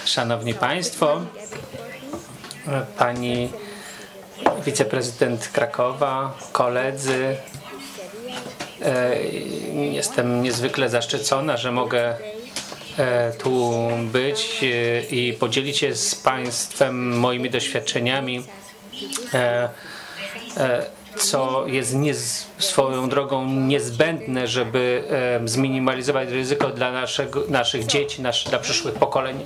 Szanowni Państwo, Pani wiceprezydent Krakowa, koledzy, jestem niezwykle zaszczycona, że mogę tu być i podzielić się z Państwem moimi doświadczeniami, co jest swoją drogą niezbędne, żeby zminimalizować ryzyko dla naszych dzieci, dla przyszłych pokoleń.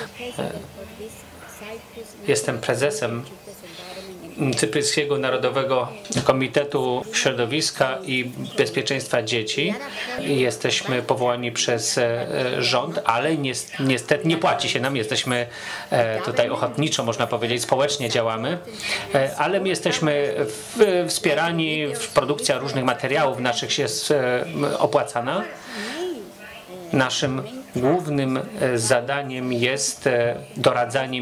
Jestem prezesem Cypryjskiego Narodowego Komitetu Środowiska i Bezpieczeństwa Dzieci. Jesteśmy powołani przez rząd, ale niestety nie płaci się nam. Jesteśmy tutaj ochotniczo, można powiedzieć, społecznie działamy, ale my jesteśmy wspierani, produkcja różnych materiałów naszych jest opłacana. Naszym głównym zadaniem jest doradzanie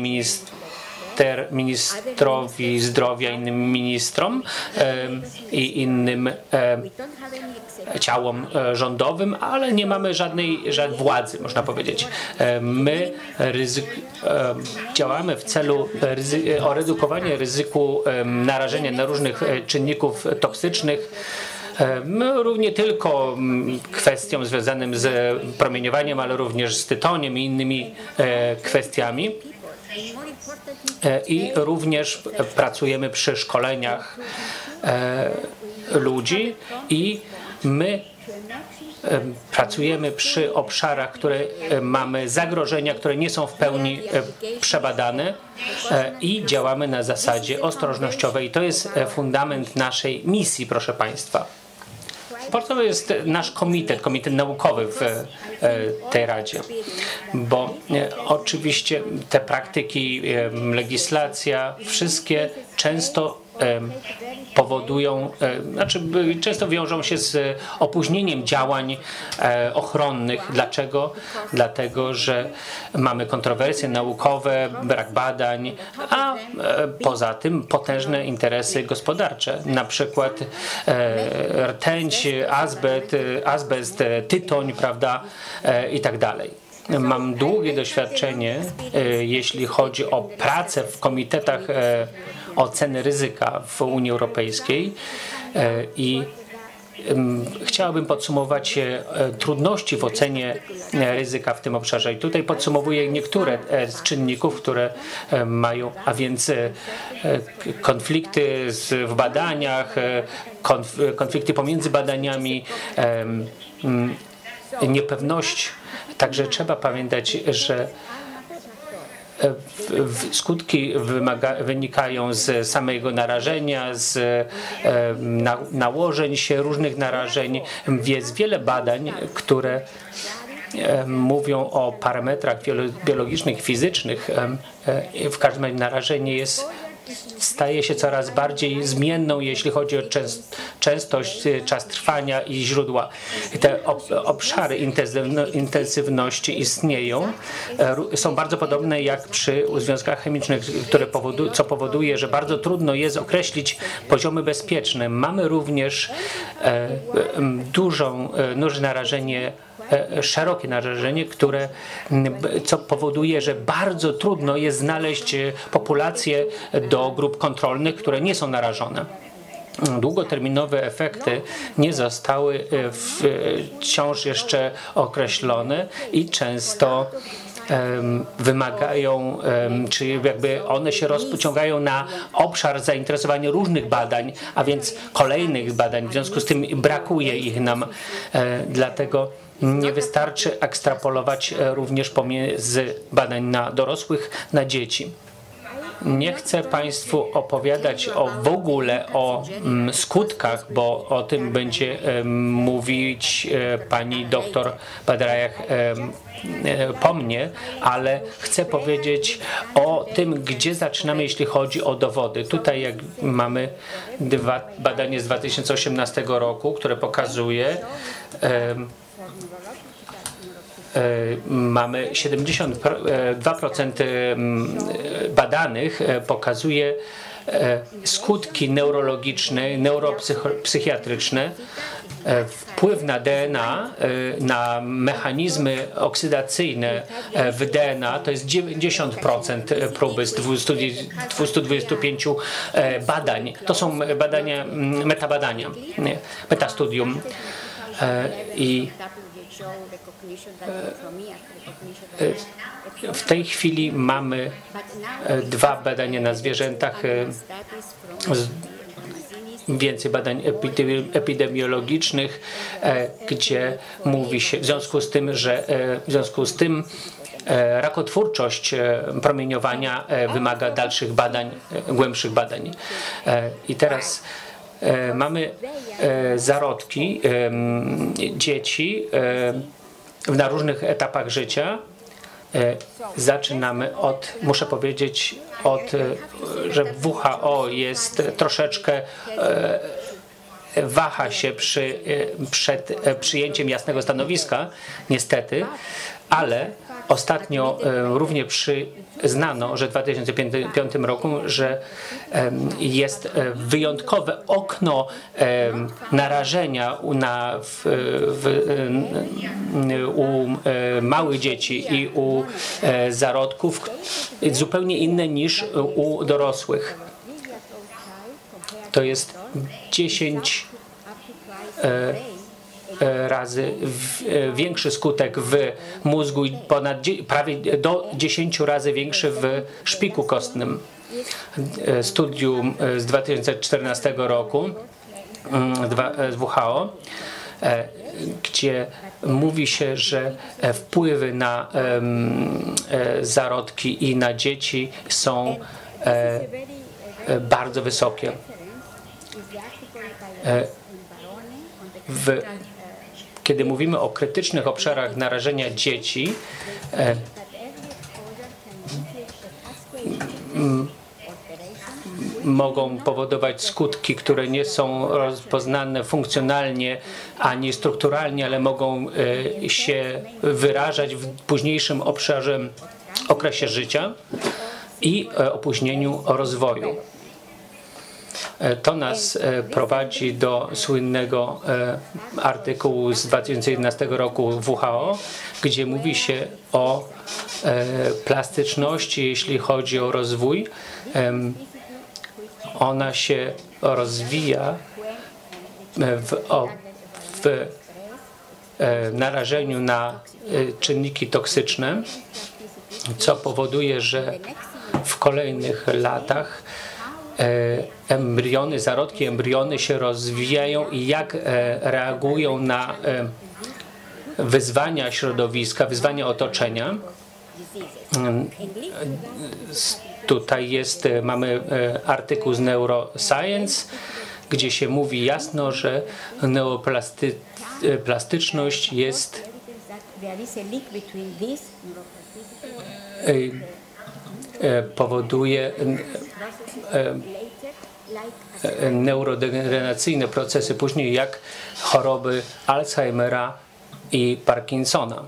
ministrowi zdrowia, innym ministrom i innym ciałom rządowym, ale nie mamy żadnej władzy, można powiedzieć. My działamy w celu redukowania ryzyku narażenia na różnych czynników toksycznych, nie tylko kwestiom związanym z promieniowaniem, ale również z tytoniem i innymi kwestiami. I również pracujemy przy szkoleniach ludzi i my pracujemy przy obszarach, które mamy zagrożenia, które nie są w pełni przebadane i działamy na zasadzie ostrożnościowej. To jest fundament naszej misji, proszę Państwa. Sportowy jest nasz komitet naukowy w tej Radzie, bo oczywiście te praktyki, legislacja, wszystkie często powodują, często wiążą się z opóźnieniem działań ochronnych. Dlaczego? Dlatego, że mamy kontrowersje naukowe, brak badań, a poza tym potężne interesy gospodarcze. Na przykład rtęć, azbest, tytoń, prawda, i tak dalej. Mam długie doświadczenie, jeśli chodzi o pracę w komitetach oceny ryzyka w Unii Europejskiej i chciałbym podsumować trudności w ocenie ryzyka w tym obszarze. I tutaj podsumowuję niektóre z czynników, które mają, a więc konflikty w badaniach, konflikty pomiędzy badaniami, niepewność. Także trzeba pamiętać, że skutki wynikają z samego narażenia, z nałożeń się, różnych narażeń. Jest wiele badań, które mówią o parametrach biologicznych, fizycznych. W każdym razie narażenie staje się coraz bardziej zmienną, jeśli chodzi o częstość, czas trwania i źródła. Te obszary intensywności istnieją, są bardzo podobne jak przy związkach chemicznych, co powoduje, że bardzo trudno jest określić poziomy bezpieczne. Mamy również duże narażenie, szerokie narażenie, co powoduje, że bardzo trudno jest znaleźć populację do grup kontrolnych, które nie są narażone. Długoterminowe efekty nie zostały wciąż jeszcze określone i często wymagają, czy jakby one się rozpociągają na obszar zainteresowania różnych badań, a więc kolejnych badań. W związku z tym brakuje ich nam, dlatego nie wystarczy ekstrapolować również pomiędzy badań na dorosłych, na dzieci. Nie chcę Państwu opowiadać w ogóle o skutkach, bo o tym będzie mówić pani doktor Badrajach po mnie, ale chcę powiedzieć o tym, gdzie zaczynamy, jeśli chodzi o dowody. Tutaj jak mamy badanie z 2018 roku, które pokazuje, mamy 72% badanych pokazuje skutki neurologiczne, neuropsychiatryczne, wpływ na DNA, na mechanizmy oksydacyjne w DNA, to jest 90% próby z 225 badań. To są badania, metabadania, metastudium. I w tej chwili mamy 2 badania na zwierzętach, więcej badań epidemiologicznych, gdzie mówi się w związku z tym rakotwórczość promieniowania wymaga dalszych badań, głębszych badań. I teraz mamy zarodki dzieci na różnych etapach życia. Zaczynamy muszę powiedzieć, że WHO jest troszeczkę waha się przed przyjęciem jasnego stanowiska, niestety, ale ostatnio również przyznano, że w 2005 roku, że jest wyjątkowe okno narażenia u małych dzieci i u zarodków zupełnie inne niż u dorosłych. To jest 10 razy większy skutek w mózgu i prawie do 10 razy większy w szpiku kostnym. Studium z 2014 roku z WHO, gdzie mówi się, że wpływy na zarodki i na dzieci są bardzo wysokie. Kiedy mówimy o krytycznych obszarach narażenia dzieci, mogą powodować skutki, które nie są rozpoznane funkcjonalnie ani strukturalnie, ale mogą się wyrażać w późniejszym okresie życia i opóźnieniu rozwoju. To nas prowadzi do słynnego artykułu z 2011 roku WHO, gdzie mówi się o plastyczności, jeśli chodzi o rozwój. Ona się rozwija w narażeniu na czynniki toksyczne, co powoduje, że w kolejnych latach zarodki, embriony się rozwijają i jak reagują na wyzwania środowiska, wyzwania otoczenia. Tutaj mamy artykuł z Neuroscience, gdzie się mówi jasno, że neuroplastyczność jest powoduje neurodegeneracyjne procesy później, jak choroby Alzheimera i Parkinsona.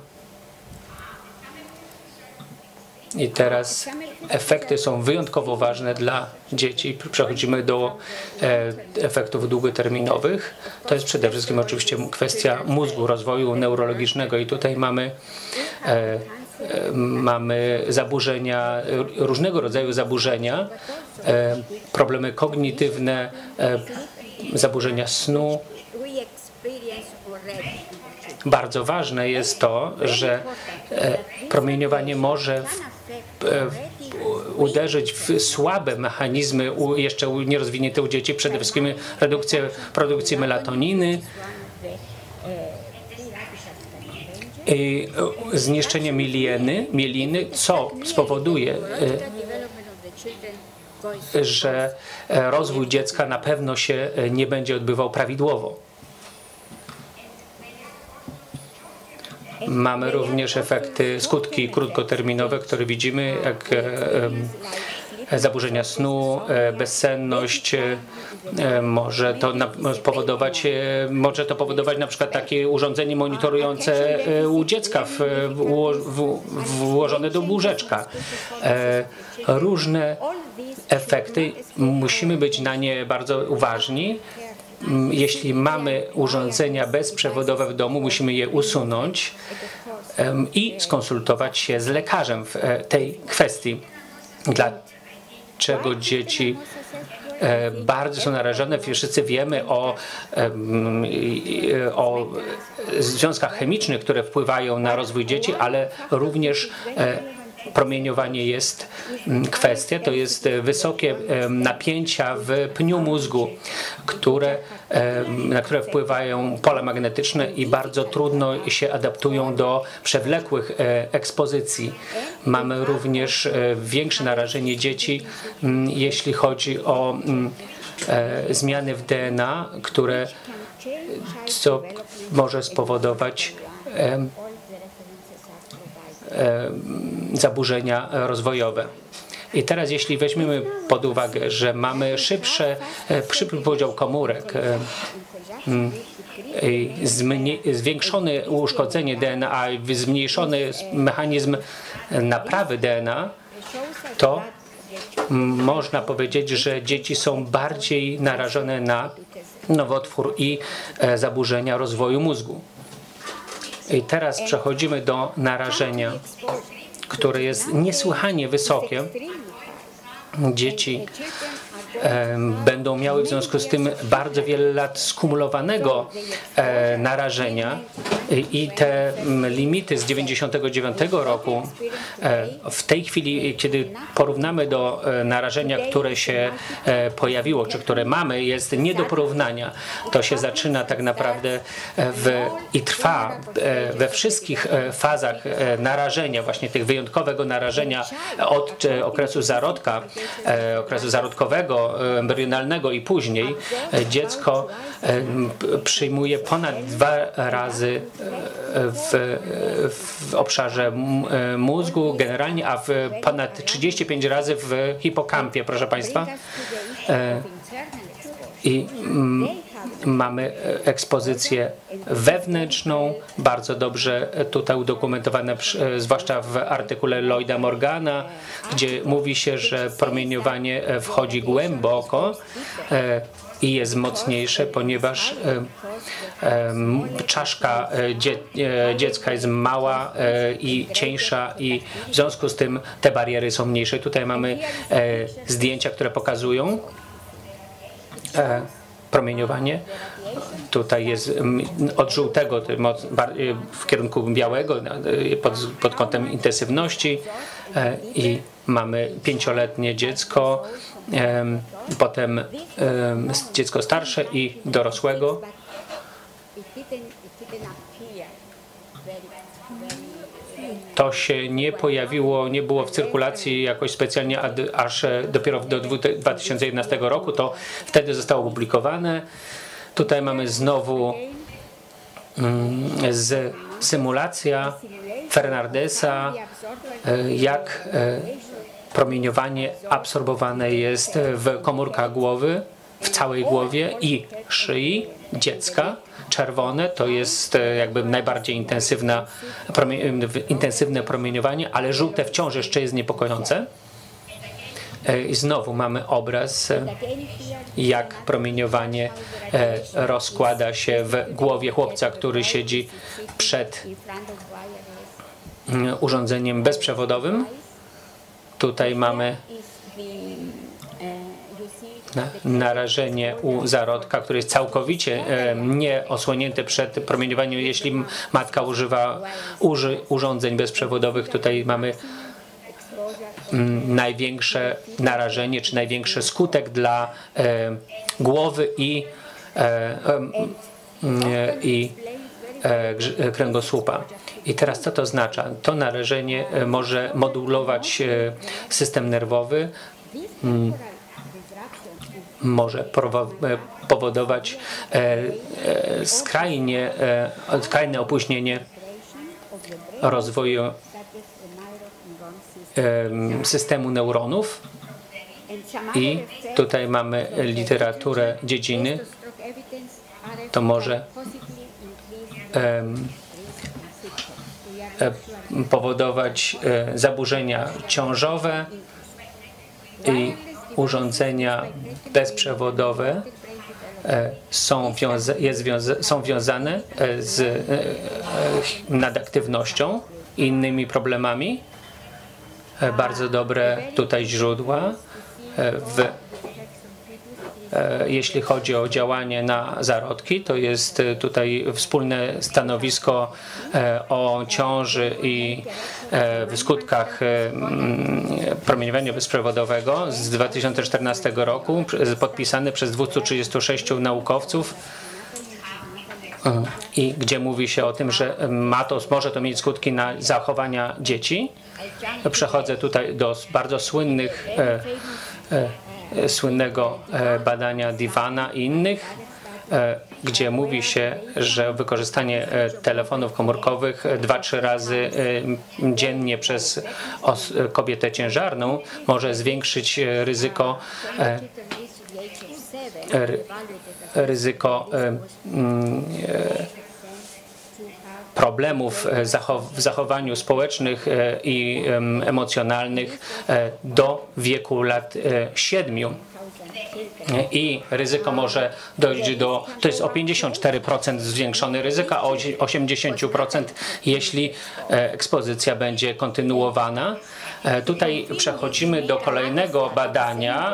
I teraz efekty są wyjątkowo ważne dla dzieci. Przechodzimy do efektów długoterminowych. To jest przede wszystkim oczywiście kwestia mózgu, rozwoju neurologicznego i tutaj mamy zaburzenia, różnego rodzaju zaburzenia, problemy kognitywne, zaburzenia snu. Bardzo ważne jest to, że promieniowanie może uderzyć w słabe mechanizmy jeszcze nierozwinięte u dzieci, przede wszystkim redukcję produkcji melatoniny, i zniszczenie mieliny, co spowoduje, że rozwój dziecka na pewno się nie będzie odbywał prawidłowo. Mamy również skutki krótkoterminowe, które widzimy, jak zaburzenia snu, bezsenność. Może to powodować na przykład takie urządzenie monitorujące u dziecka włożone do łóżeczka. Różne efekty, musimy być na nie bardzo uważni. Jeśli mamy urządzenia bezprzewodowe w domu, musimy je usunąć i skonsultować się z lekarzem w tej kwestii. Dlaczego dzieci bardzo są narażone? Wszyscy wiemy o związkach chemicznych, które wpływają na rozwój dzieci, ale również promieniowanie jest kwestia, to jest wysokie napięcia w pniu mózgu, na które wpływają pola magnetyczne i bardzo trudno się adaptują do przewlekłych ekspozycji. Mamy również większe narażenie dzieci, jeśli chodzi o zmiany w DNA, co może spowodować zaburzenia rozwojowe. I teraz jeśli weźmiemy pod uwagę, że mamy szybszy podział komórek, zwiększone uszkodzenie DNA, zmniejszony mechanizm naprawy DNA, to można powiedzieć, że dzieci są bardziej narażone na nowotwór i zaburzenia rozwoju mózgu. I teraz przechodzimy do narażenia, które jest niesłychanie wysokie. Dzieci będą miały w związku z tym bardzo wiele lat skumulowanego narażenia i te limity z 1999 roku w tej chwili, kiedy porównamy do narażenia, które się pojawiło, czy które mamy, jest nie do porównania. To się zaczyna tak naprawdę i trwa we wszystkich fazach narażenia, właśnie tych wyjątkowego narażenia od okresu zarodka, okresu zarodkowego, embrionalnego i później. Dziecko przyjmuje ponad 2 razy w obszarze mózgu generalnie, a ponad 35 razy w hipokampie, proszę Państwa. I mamy ekspozycję wewnętrzną, bardzo dobrze tutaj udokumentowane, zwłaszcza w artykule Lloyda Morgana, gdzie mówi się, że promieniowanie wchodzi głęboko i jest mocniejsze, ponieważ czaszka dziecka jest mała i cieńsza i w związku z tym te bariery są mniejsze. Tutaj mamy zdjęcia, które pokazują promieniowanie. Tutaj jest od żółtego w kierunku białego pod kątem intensywności i mamy 5-letnie dziecko, potem dziecko starsze i dorosłego. To się nie pojawiło, nie było w cyrkulacji jakoś specjalnie, aż dopiero do 2011 roku, to wtedy zostało opublikowane. Tutaj mamy znowu symulacja Fernandesa, jak promieniowanie absorbowane jest w komórkach głowy, w całej głowie i szyi dziecka. Czerwone to jest jakby najbardziej intensywne promieniowanie, ale żółte wciąż jeszcze jest niepokojące. I znowu mamy obraz, jak promieniowanie rozkłada się w głowie chłopca, który siedzi przed urządzeniem bezprzewodowym. Tutaj mamy narażenie u zarodka, który jest całkowicie nie osłonięty przed promieniowaniem, jeśli matka używa urządzeń bezprzewodowych. Tutaj mamy największe narażenie, czy największy skutek dla głowy i kręgosłupa. I teraz co to oznacza? To narażenie może modulować system nerwowy, może powodować skrajne opóźnienie rozwoju systemu neuronów. I tutaj mamy literaturę dziedziny. To może powodować zaburzenia ciążowe i urządzenia bezprzewodowe są wiązane z nadaktywnością i innymi problemami. Bardzo dobre tutaj źródła, jeśli chodzi o działanie na zarodki, to jest tutaj wspólne stanowisko o ciąży i w skutkach promieniowania bezprzewodowego z 2014 roku, podpisane przez 236 naukowców, i gdzie mówi się o tym, że może to mieć skutki na zachowania dzieci. Przechodzę tutaj do bardzo słynnego badania Divana i innych, gdzie mówi się, że wykorzystanie telefonów komórkowych 2-3 razy dziennie przez kobietę ciężarną może zwiększyć ryzyko problemów w zachowaniu społecznych i emocjonalnych do wieku lat 7. I ryzyko może dojść to jest o 54% zwiększone ryzyko, a o 80% jeśli ekspozycja będzie kontynuowana. Tutaj przechodzimy do kolejnego badania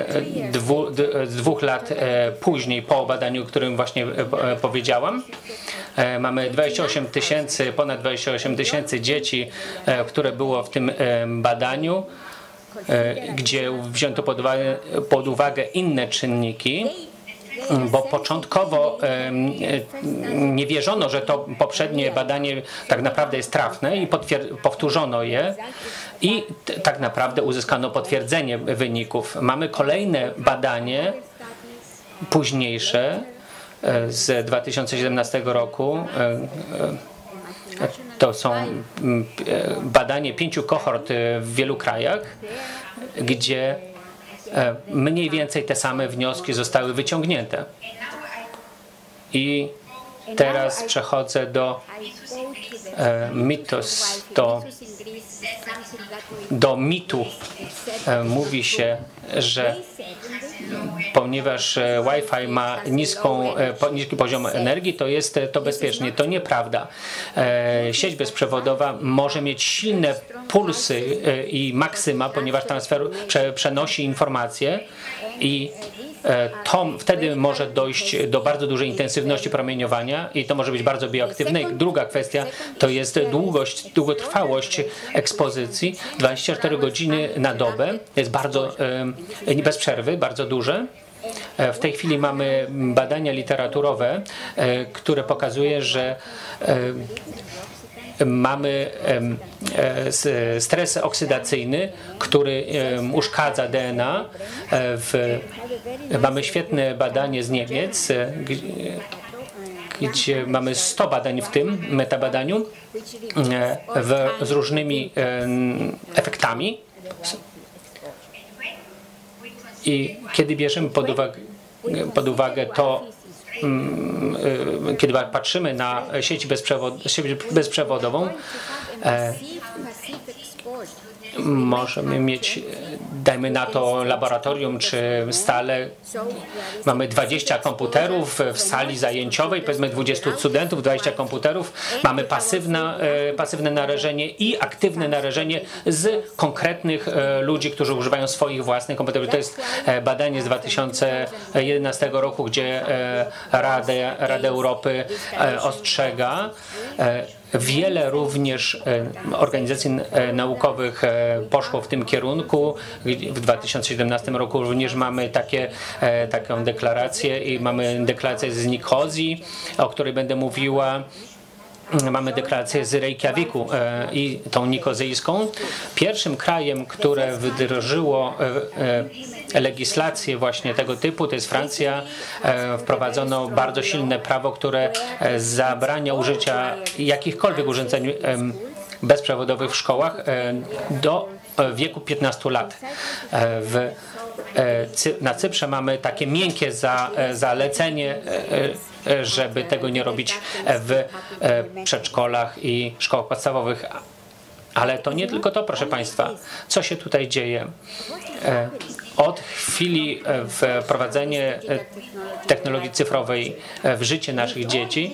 2 lat później, po badaniu, o którym właśnie powiedziałam. Mamy ponad 28 tysięcy dzieci, które było w tym badaniu, gdzie wzięto pod uwagę inne czynniki, bo początkowo nie wierzono, że to poprzednie badanie tak naprawdę jest trafne i powtórzono je i tak naprawdę uzyskano potwierdzenie wyników. Mamy kolejne badanie późniejsze z 2017 roku. To są badanie 5 kohort w wielu krajach, gdzie mniej więcej te same wnioski zostały wyciągnięte. I teraz przechodzę do mitu. Mówi się, że ponieważ Wi-Fi ma niski poziom energii, to jest to bezpiecznie. To nieprawda. Sieć bezprzewodowa może mieć silne pulsy i maksyma, ponieważ przenosi informacje i wtedy może dojść do bardzo dużej intensywności promieniowania i to może być bardzo bioaktywne. I druga kwestia to jest długotrwałość ekspozycji. 24 godziny na dobę jest bardzo bez przerwy, bardzo duże. W tej chwili mamy badania literaturowe, które pokazuje, że mamy stres oksydacyjny, który uszkadza DNA. Mamy świetne badanie z Niemiec, gdzie mamy 100 badań w tym metabadaniu z różnymi efektami. I kiedy bierzemy pod uwagę to, kiedy patrzymy na sieć bezprzewodową, możemy mieć, dajmy na to, laboratorium czy salę. Mamy 20 komputerów w sali zajęciowej, powiedzmy 20 studentów, 20 komputerów. Mamy pasywne narażenie i aktywne narażenie z konkretnych ludzi, którzy używają swoich własnych komputerów. To jest badanie z 2011 roku, gdzie Rada Europy ostrzega. Wiele również organizacji naukowych poszło w tym kierunku. W 2017 roku również mamy taką deklarację i mamy deklarację z Nikozji, o której będę mówiła. Mamy deklarację z Reykjaviku i tą nikozyjską. Pierwszym krajem, które wdrożyło legislację właśnie tego typu, to jest Francja. Wprowadzono bardzo silne prawo, które zabrania użycia jakichkolwiek urządzeń bezprzewodowych w szkołach do wieku 15 lat. Na Cyprze mamy takie miękkie zalecenie, żeby tego nie robić w przedszkolach i szkołach podstawowych. Ale to nie tylko to, proszę Państwa. Co się tutaj dzieje? od chwili wprowadzenia technologii cyfrowej w życie naszych dzieci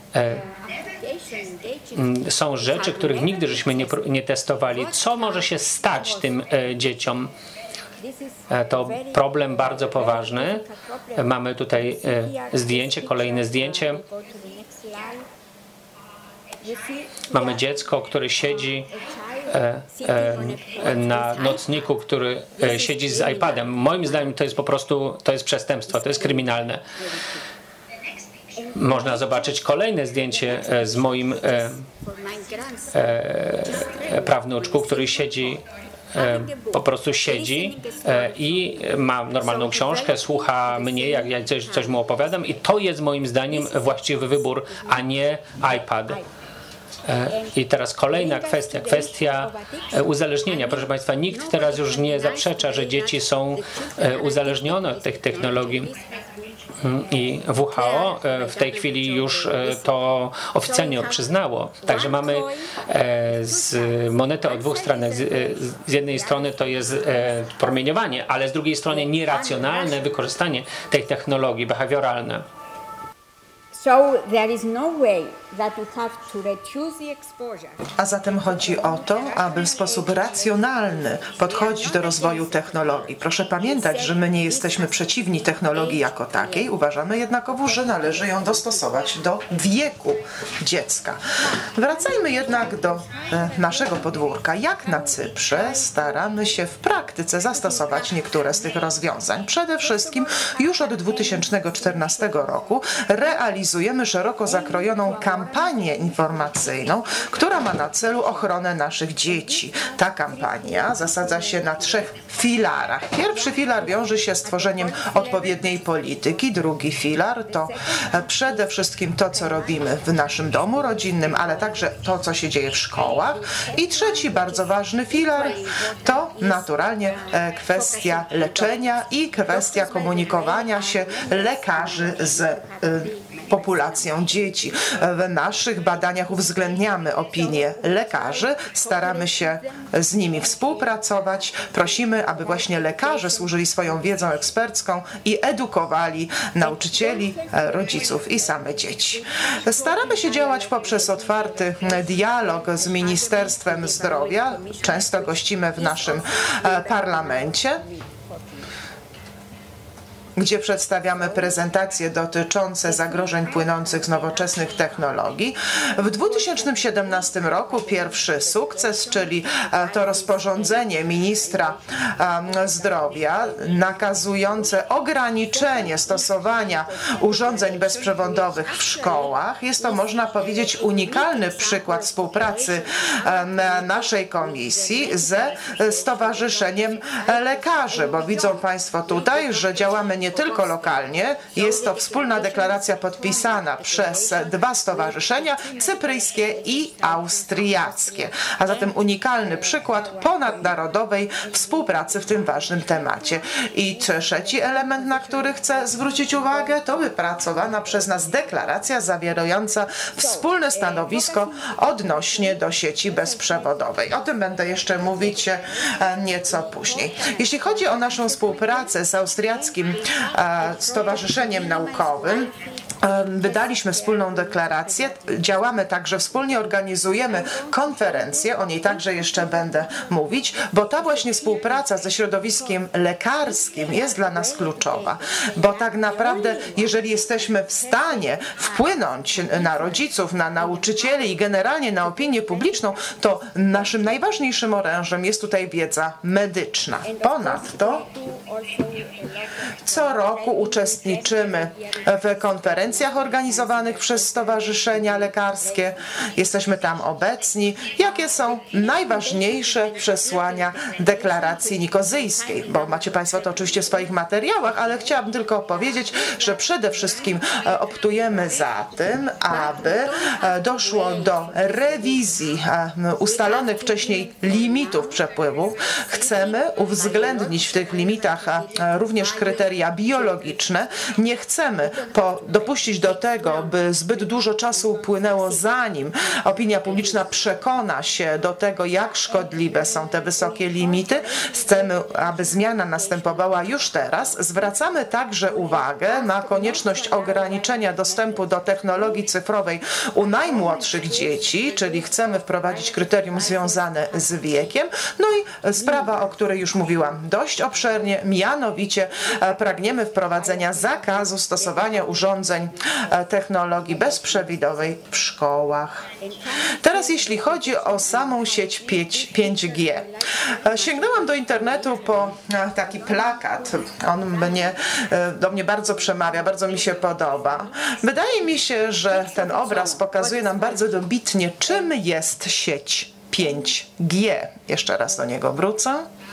są rzeczy, których nigdy żeśmy nie testowali. Co może się stać tym dzieciom? To problem bardzo poważny. Mamy tutaj zdjęcie, kolejne zdjęcie. Mamy dziecko, które siedzi na nocniku, który siedzi z iPadem. Moim zdaniem to jest po prostu, to jest przestępstwo, to jest kryminalne. Można zobaczyć kolejne zdjęcie z moim prawnuczku, który siedzi, po prostu siedzi i ma normalną książkę, słucha mnie, jak ja coś mu opowiadam i to jest moim zdaniem właściwy wybór, a nie iPad. I teraz kolejna kwestia uzależnienia. Proszę Państwa, nikt teraz już nie zaprzecza, że dzieci są uzależnione od tych technologii. I WHO w tej chwili już to oficjalnie przyznało. Także mamy monetę o dwóch stronach. Z jednej strony to jest promieniowanie, ale z drugiej strony nieracjonalne wykorzystanie tej technologii behawioralne. A zatem chodzi o to, aby w sposób racjonalny podchodzić do rozwoju technologii. Proszę pamiętać, że my nie jesteśmy przeciwni technologii jako takiej. Uważamy jednakowoż, że należy ją dostosować do wieku dziecka. Wracajmy jednak do naszego podwórka. Jak na Cyprze staramy się w praktyce zastosować niektóre z tych rozwiązań. Przede wszystkim już od 2014 roku realizujemy szeroko zakrojoną kampanię informacyjną, która ma na celu ochronę naszych dzieci. Ta kampania zasadza się na 3 filarach. Pierwszy filar wiąże się z tworzeniem odpowiedniej polityki. Drugi filar to przede wszystkim to, co robimy w naszym domu rodzinnym, ale także to, co się dzieje w szkołach. I trzeci bardzo ważny filar to naturalnie kwestia leczenia i kwestia komunikowania się lekarzy z populacją dzieci. W naszych badaniach uwzględniamy opinie lekarzy, staramy się z nimi współpracować, prosimy, aby właśnie lekarze służyli swoją wiedzą ekspercką i edukowali nauczycieli, rodziców i same dzieci. Staramy się działać poprzez otwarty dialog z Ministerstwem Zdrowia. Często gościmy w naszym parlamencie, gdzie przedstawiamy prezentacje dotyczące zagrożeń płynących z nowoczesnych technologii. W 2017 roku pierwszy sukces, czyli to rozporządzenie ministra zdrowia nakazujące ograniczenie stosowania urządzeń bezprzewodowych w szkołach. Jest to, można powiedzieć, unikalny przykład współpracy naszej komisji ze Stowarzyszeniem Lekarzy, bo widzą Państwo tutaj, że działamy nie tylko lokalnie. Jest to wspólna deklaracja podpisana przez 2 stowarzyszenia, cypryjskie i austriackie. A zatem unikalny przykład ponadnarodowej współpracy w tym ważnym temacie. I trzeci element, na który chcę zwrócić uwagę, to wypracowana przez nas deklaracja zawierająca wspólne stanowisko odnośnie do sieci bezprzewodowej. O tym będę jeszcze mówić nieco później. Jeśli chodzi o naszą współpracę z austriackim Stowarzyszeniem Naukowym, wydaliśmy wspólną deklarację, działamy także wspólnie, organizujemy konferencję, o niej także jeszcze będę mówić, bo ta właśnie współpraca ze środowiskiem lekarskim jest dla nas kluczowa, bo tak naprawdę jeżeli jesteśmy w stanie wpłynąć na rodziców, na nauczycieli i generalnie na opinię publiczną, to naszym najważniejszym orężem jest tutaj wiedza medyczna. Ponadto co roku uczestniczymy w konferencjach organizowanych przez stowarzyszenia lekarskie. Jesteśmy tam obecni. Jakie są najważniejsze przesłania deklaracji nikozyjskiej? Bo macie Państwo to oczywiście w swoich materiałach, ale chciałabym tylko powiedzieć, że przede wszystkim optujemy za tym, aby doszło do rewizji ustalonych wcześniej limitów przepływu. Chcemy uwzględnić w tych limitach również kryteria kryteria biologiczne. Nie chcemy dopuścić do tego, by zbyt dużo czasu upłynęło, zanim opinia publiczna przekona się do tego, jak szkodliwe są te wysokie limity. Chcemy, aby zmiana następowała już teraz. Zwracamy także uwagę na konieczność ograniczenia dostępu do technologii cyfrowej u najmłodszych dzieci, czyli chcemy wprowadzić kryterium związane z wiekiem. No i sprawa, o której już mówiłam dość obszernie, mianowicie pragniemy wprowadzenia zakazu stosowania urządzeń technologii bezprzewodowej w szkołach. Teraz jeśli chodzi o samą sieć 5G. Sięgnęłam do internetu po taki plakat. On do mnie bardzo przemawia, bardzo mi się podoba. Wydaje mi się, że ten obraz pokazuje nam bardzo dobitnie, czym jest sieć 5G. Jeszcze raz do niego wrócę.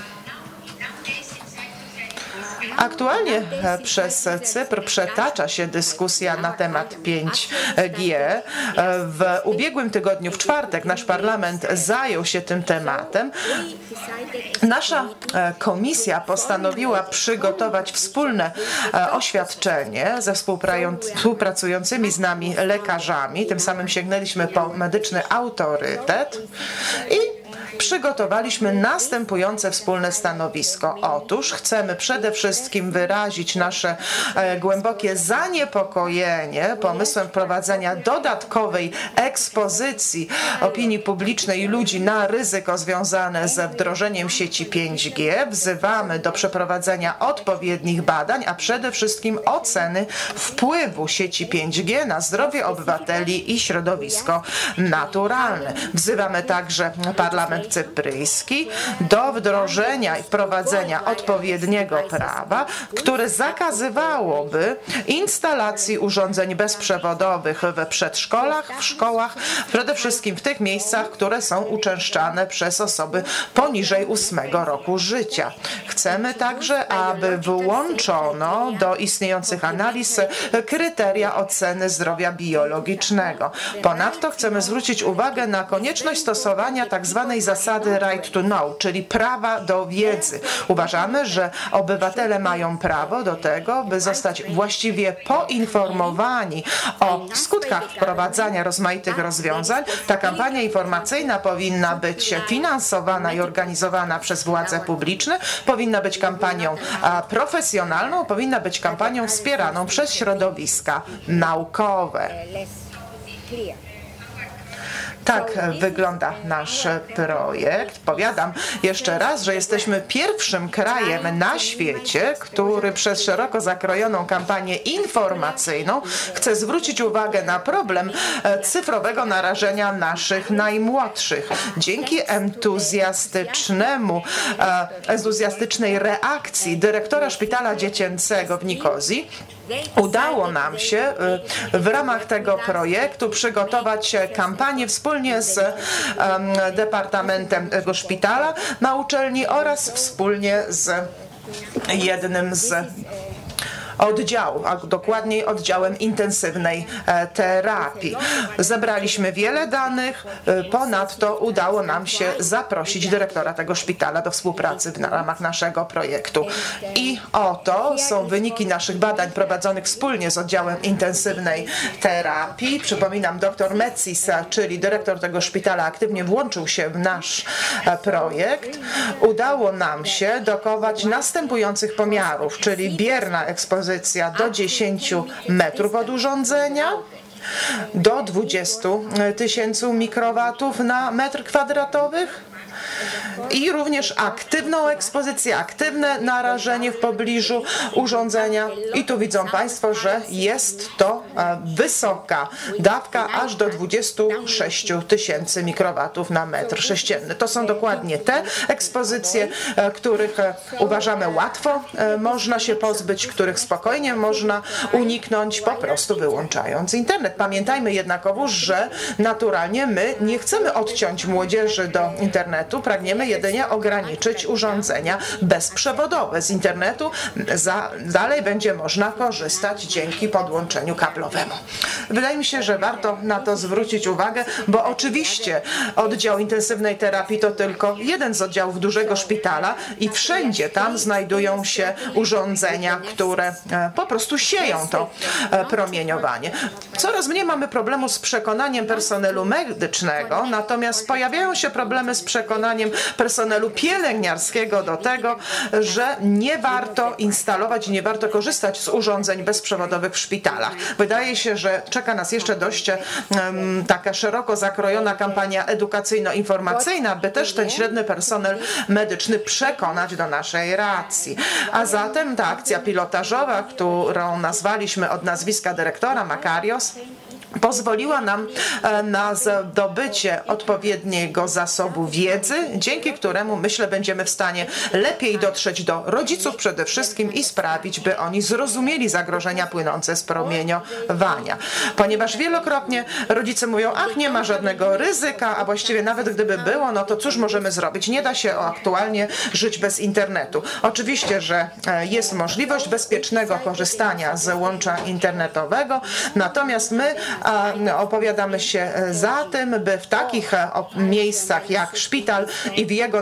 Aktualnie przez Cypr przetacza się dyskusja na temat 5G. W ubiegłym tygodniu, w czwartek, nasz parlament zajął się tym tematem. Nasza komisja postanowiła przygotować wspólne oświadczenie ze współpracującymi z nami lekarzami. Tym samym sięgnęliśmy po medyczny autorytet i przygotowaliśmy następujące wspólne stanowisko. Otóż chcemy przede wszystkim wyrazić nasze głębokie zaniepokojenie pomysłem wprowadzenia dodatkowej ekspozycji opinii publicznej i ludzi na ryzyko związane ze wdrożeniem sieci 5G. Wzywamy do przeprowadzenia odpowiednich badań, a przede wszystkim oceny wpływu sieci 5G na zdrowie obywateli i środowisko naturalne. Wzywamy także Parlament Cypryjski do wdrożenia i wprowadzenia odpowiedniego prawa, które zakazywałoby instalacji urządzeń bezprzewodowych we przedszkolach, w szkołach, przede wszystkim w tych miejscach, które są uczęszczane przez osoby poniżej 8 roku życia. Chcemy także, aby wyłączono do istniejących analiz kryteria oceny zdrowia biologicznego. Ponadto chcemy zwrócić uwagę na konieczność stosowania tzw. zasady right to know, czyli prawa do wiedzy. Uważamy, że obywatele mają prawo do tego, by zostać właściwie poinformowani o skutkach wprowadzania rozmaitych rozwiązań. Ta kampania informacyjna powinna być finansowana i organizowana przez władze publiczne, powinna być kampanią profesjonalną, powinna być kampanią wspieraną przez środowiska naukowe. Tak wygląda nasz projekt. Powiadam jeszcze raz, że jesteśmy pierwszym krajem na świecie, który przez szeroko zakrojoną kampanię informacyjną chce zwrócić uwagę na problem cyfrowego narażenia naszych najmłodszych. Dzięki entuzjastycznej reakcji dyrektora szpitala dziecięcego w Nikozji udało nam się w ramach tego projektu przygotować kampanię wspólnie z departamentem tego szpitala na uczelni oraz wspólnie z jednym z oddziałów, a dokładniej oddziałem intensywnej terapii. Zebraliśmy wiele danych, ponadto udało nam się zaprosić dyrektora tego szpitala do współpracy w ramach naszego projektu. I oto są wyniki naszych badań prowadzonych wspólnie z oddziałem intensywnej terapii. Przypominam, dr Metsis, czyli dyrektor tego szpitala, aktywnie włączył się w nasz projekt. Udało nam się dokonać następujących pomiarów, czyli bierna ekspozycja do 10 metrów od urządzenia, do 20 000 mikrowatów na metr kwadratowy i również aktywną ekspozycję, aktywne narażenie w pobliżu urządzenia. I tu widzą Państwo, że jest to wysoka dawka, aż do 26 000 mikrowatów na metr sześcienny. To są dokładnie te ekspozycje, których uważamy łatwo można się pozbyć, których spokojnie można uniknąć, po prostu wyłączając internet. Pamiętajmy jednakowoż, że naturalnie my nie chcemy odciąć młodzieży do internetu. pragniemy jedynie ograniczyć urządzenia bezprzewodowe. Z internetu dalej będzie można korzystać dzięki podłączeniu kablowemu. Wydaje mi się, że warto na to zwrócić uwagę, bo oczywiście oddział intensywnej terapii to tylko jeden z oddziałów dużego szpitala i wszędzie tam znajdują się urządzenia, które po prostu sieją to promieniowanie. Coraz mniej mamy problemu z przekonaniem personelu medycznego, natomiast pojawiają się problemy z przekonaniem personelu pielęgniarskiego do tego, że nie warto instalować i nie warto korzystać z urządzeń bezprzewodowych w szpitalach. Wydaje się, że czeka nas jeszcze dość taka szeroko zakrojona kampania edukacyjno-informacyjna, by też ten średni personel medyczny przekonać do naszej racji. A zatem ta akcja pilotażowa, którą nazwaliśmy od nazwiska dyrektora Makarios, pozwoliła nam na zdobycie odpowiedniego zasobu wiedzy, dzięki któremu, myślę, będziemy w stanie lepiej dotrzeć do rodziców przede wszystkim i sprawić, by oni zrozumieli zagrożenia płynące z promieniowania. Ponieważ wielokrotnie rodzice mówią, ach, nie ma żadnego ryzyka, a właściwie nawet gdyby było, no to cóż możemy zrobić? Nie da się aktualnie żyć bez internetu. Oczywiście, że jest możliwość bezpiecznego korzystania z łącza internetowego, natomiast my opowiadamy się za tym, by w takich miejscach jak szpital i w jego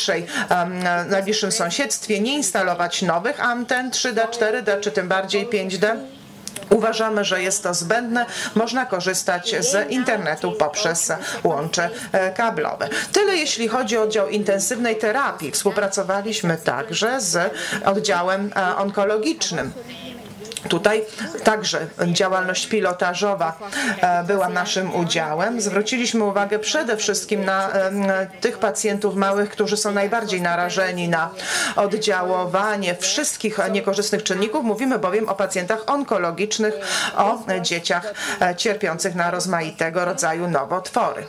najbliższym sąsiedztwie nie instalować nowych anten 3D, 4D czy tym bardziej 5D. Uważamy, że jest to zbędne. Można korzystać z internetu poprzez łącze kablowe. Tyle jeśli chodzi o oddział intensywnej terapii. Współpracowaliśmy także z oddziałem onkologicznym. Tutaj także działalność pilotażowa była naszym udziałem. Zwróciliśmy uwagę przede wszystkim na tych pacjentów małych, którzy są najbardziej narażeni na oddziaływanie wszystkich niekorzystnych czynników. Mówimy bowiem o pacjentach onkologicznych, o dzieciach cierpiących na rozmaitego rodzaju nowotwory.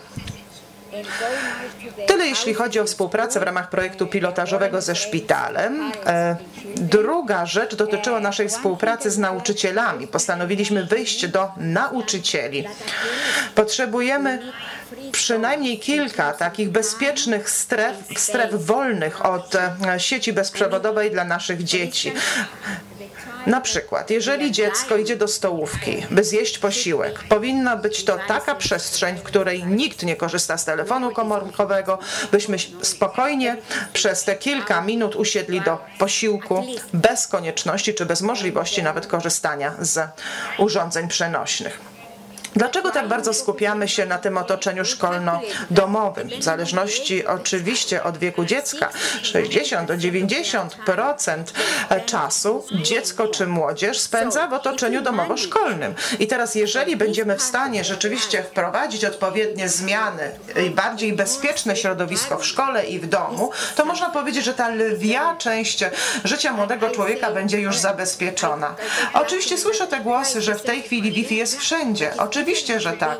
Tyle jeśli chodzi o współpracę w ramach projektu pilotażowego ze szpitalem. Druga rzecz dotyczyła naszej współpracy z nauczycielami. Postanowiliśmy wyjść do nauczycieli. Potrzebujemy przynajmniej kilka takich bezpiecznych stref wolnych od sieci bezprzewodowej dla naszych dzieci. Na przykład, jeżeli dziecko idzie do stołówki, by zjeść posiłek, powinna być to taka przestrzeń, w której nikt nie korzysta z telefonu komórkowego, byśmy spokojnie przez te kilka minut usiedli do posiłku bez konieczności czy bez możliwości nawet korzystania z urządzeń przenośnych. Dlaczego tak bardzo skupiamy się na tym otoczeniu szkolno-domowym? W zależności oczywiście od wieku dziecka, 60 do 90% czasu dziecko czy młodzież spędza w otoczeniu domowo-szkolnym. I teraz jeżeli będziemy w stanie rzeczywiście wprowadzić odpowiednie zmiany i bardziej bezpieczne środowisko w szkole i w domu, to można powiedzieć, że ta lwia część życia młodego człowieka będzie już zabezpieczona. Oczywiście słyszę te głosy, że w tej chwili Wi-Fi jest wszędzie. Oczywiście, że tak.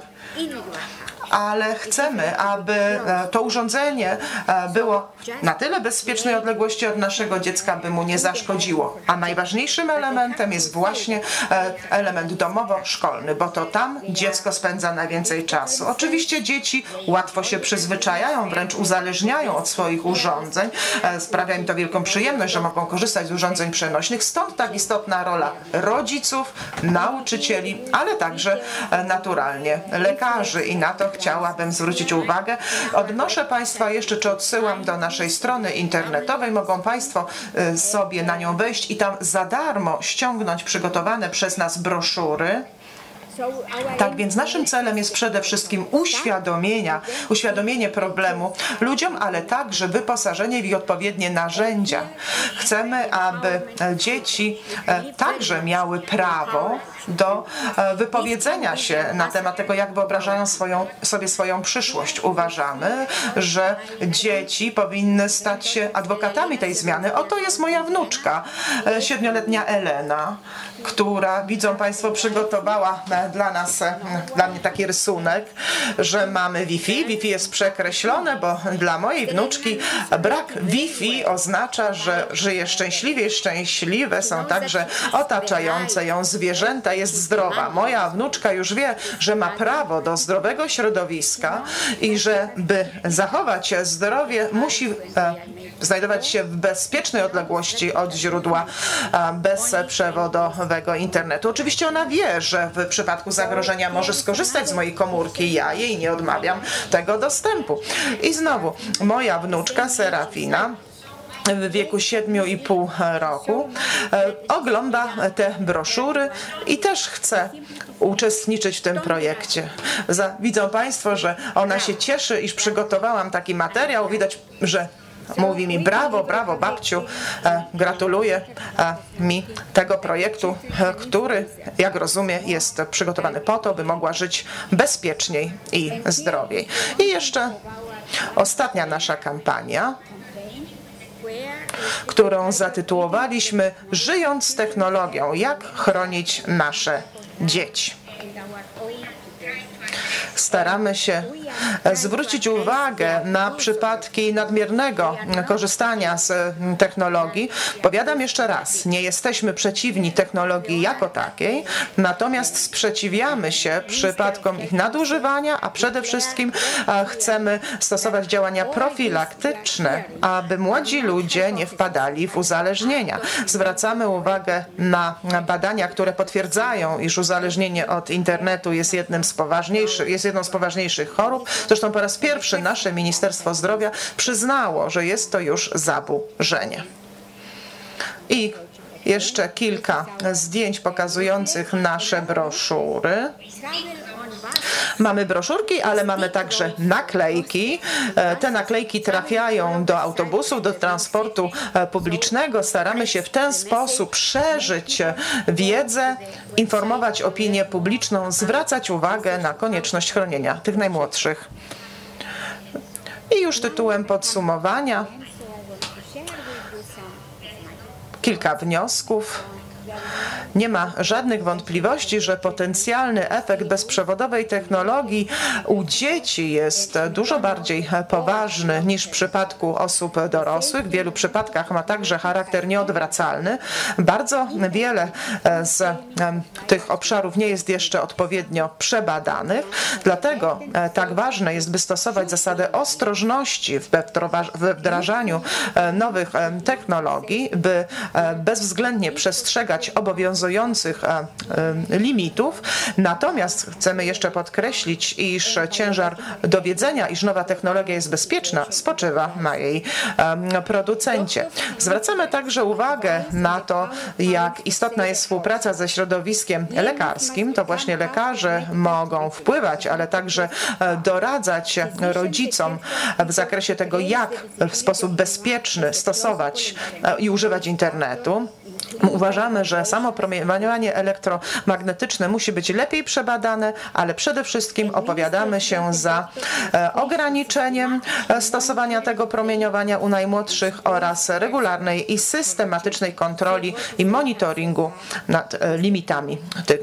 Ale chcemy, aby to urządzenie było na tyle bezpiecznej odległości od naszego dziecka, by mu nie zaszkodziło. A najważniejszym elementem jest właśnie element domowo-szkolny, bo to tam dziecko spędza najwięcej czasu. Oczywiście dzieci łatwo się przyzwyczajają, wręcz uzależniają od swoich urządzeń. Sprawia im to wielką przyjemność, że mogą korzystać z urządzeń przenośnych. Stąd tak istotna rola rodziców, nauczycieli, ale także naturalnie lekarzy i na to chciałabym zwrócić uwagę. Odnoszę Państwa jeszcze, czy odsyłam do naszej strony internetowej. Mogą Państwo sobie na nią wejść i tam za darmo ściągnąć przygotowane przez nas broszury. Tak więc naszym celem jest przede wszystkim uświadomienie problemu ludziom, ale także wyposażenie w ich odpowiednie narzędzia. Chcemy, aby dzieci także miały prawo do wypowiedzenia się na temat tego, jak wyobrażają sobie swoją przyszłość. Uważamy, że dzieci powinny stać się adwokatami tej zmiany. Oto jest moja wnuczka, 7-letnia Elena, która, widzą Państwo, przygotowała dla mnie taki rysunek, że mamy Wi-Fi. Wi-Fi jest przekreślone, bo dla mojej wnuczki brak Wi-Fi oznacza, że żyje szczęśliwie. Szczęśliwe są także otaczające ją zwierzęta, jest zdrowa. Moja wnuczka już wie, że ma prawo do zdrowego środowiska i że by zachować zdrowie, musi znajdować się w bezpiecznej odległości od źródła bezprzewodowego internetu. Oczywiście ona wie, że w przypadku zagrożenia może skorzystać z mojej komórki. Ja jej nie odmawiam tego dostępu. I znowu, moja wnuczka Serafina w wieku 7,5 roku ogląda te broszury i też chce uczestniczyć w tym projekcie. Widzą Państwo, że ona się cieszy, iż przygotowałam taki materiał. Widać, że mówi mi brawo, brawo babciu, gratuluję mi tego projektu, który, jak rozumiem, jest przygotowany po to, by mogła żyć bezpieczniej i zdrowiej. I jeszcze ostatnia nasza kampania, którą zatytułowaliśmy Żyjąc z technologią. Jak chronić nasze dzieci? Staramy się zwrócić uwagę na przypadki nadmiernego korzystania z technologii. Powiadam jeszcze raz, nie jesteśmy przeciwni technologii jako takiej, natomiast sprzeciwiamy się przypadkom ich nadużywania, a przede wszystkim chcemy stosować działania profilaktyczne, aby młodzi ludzie nie wpadali w uzależnienia. Zwracamy uwagę na badania, które potwierdzają, iż uzależnienie od internetu jest jedną z poważniejszych chorób. Zresztą po raz pierwszy nasze Ministerstwo Zdrowia przyznało, że jest to już zaburzenie. I jeszcze kilka zdjęć pokazujących nasze broszury. Mamy broszurki, ale mamy także naklejki. Te naklejki trafiają do autobusów, do transportu publicznego. Staramy się w ten sposób szerzyć wiedzę, informować opinię publiczną, zwracać uwagę na konieczność chronienia tych najmłodszych. I już tytułem podsumowania kilka wniosków. Nie ma żadnych wątpliwości, że potencjalny efekt bezprzewodowej technologii u dzieci jest dużo bardziej poważny niż w przypadku osób dorosłych. W wielu przypadkach ma także charakter nieodwracalny. Bardzo wiele z tych obszarów nie jest jeszcze odpowiednio przebadanych. Dlatego tak ważne jest, by stosować zasadę ostrożności we wdrażaniu nowych technologii, by bezwzględnie przestrzegać obowiązujących limitów. Natomiast chcemy jeszcze podkreślić, iż ciężar dowiedzenia, iż nowa technologia jest bezpieczna, spoczywa na jej producencie. Zwracamy także uwagę na to, jak istotna jest współpraca ze środowiskiem lekarskim. To właśnie lekarze mogą wpływać, ale także doradzać rodzicom w zakresie tego, jak w sposób bezpieczny stosować i używać internetu. Uważamy, że samo promieniowanie elektromagnetyczne musi być lepiej przebadane, ale przede wszystkim opowiadamy się za ograniczeniem stosowania tego promieniowania u najmłodszych oraz regularnej i systematycznej kontroli i monitoringu nad limitami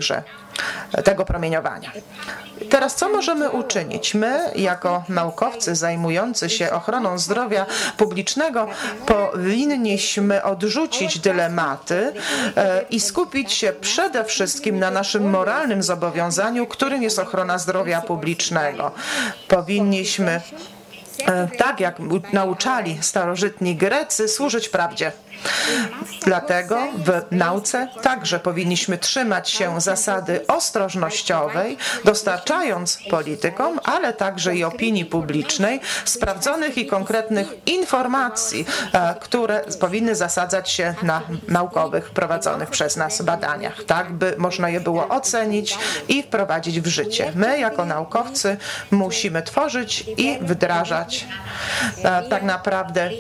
tego promieniowania. Teraz co możemy uczynić? My, jako naukowcy zajmujący się ochroną zdrowia publicznego, powinniśmy odrzucić dylematy i skupić się przede wszystkim na naszym moralnym zobowiązaniu, którym jest ochrona zdrowia publicznego. Powinniśmy, tak jak nauczali starożytni Grecy, służyć prawdzie. Dlatego w nauce także powinniśmy trzymać się zasady ostrożnościowej, dostarczając politykom, ale także i opinii publicznej sprawdzonych i konkretnych informacji, które powinny zasadzać się na naukowych prowadzonych przez nas badaniach, tak by można je było ocenić i wprowadzić w życie. My jako naukowcy musimy tworzyć i wdrażać stosować tak naprawdę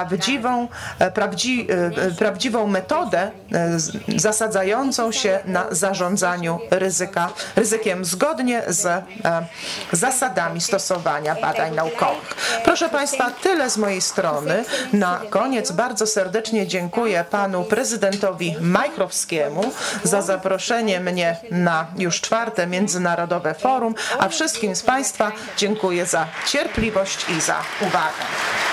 prawdziwą metodę zasadzającą się na zarządzaniu ryzykiem zgodnie z zasadami stosowania badań naukowych. Proszę Państwa, tyle z mojej strony. Na koniec bardzo serdecznie dziękuję panu prezydentowi Majchrowskiemu za zaproszenie mnie na już 4. Międzynarodowe Forum, a wszystkim z Państwa dziękuję za cierpliwość i za uwagę.